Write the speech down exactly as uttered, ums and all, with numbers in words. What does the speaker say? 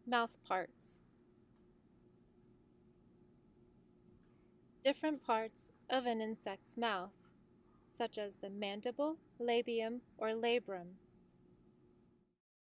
Mouthparts. Different parts of an insect's mouth, such as the mandible, labium, or labrum,